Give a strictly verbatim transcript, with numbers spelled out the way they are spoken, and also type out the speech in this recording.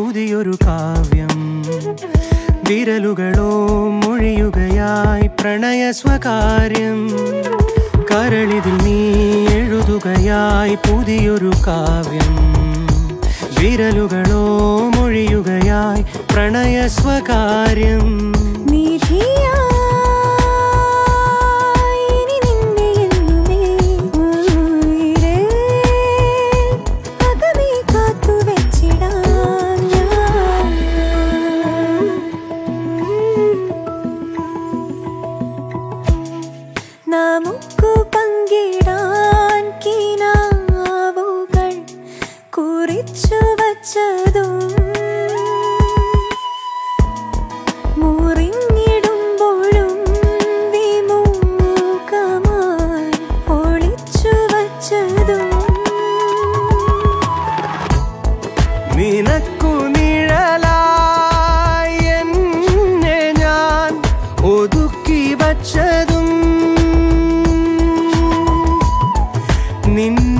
പുതിയൊരു കാവ്യം വിരലുകളോ മൊഴിയുകയായി പ്രണയ സ്വകാര്യം കരളിതിൽ നീ എഴുതുകയായി പുതിയൊരു കാവ്യം വിരലുകളോ മൊഴിയുകയായി പ്രണയ സ്വകാര്യം നമുക്ക് പങ്കിടാൻ കിനാവുകൾ കുറിച്ചു വച്ചതും മുറിഞ്ഞിടുമ്പോഴും വിമുഖമായി ഒളിച്ചു വച്ചതും നിനക്കു നിഴലായി എന്നെ ഞാൻ ഒതുക്കി വച്ചതും നിൻ